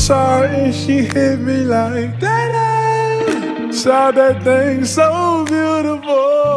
saw it and she hit me like that. Saw that thing so beautiful.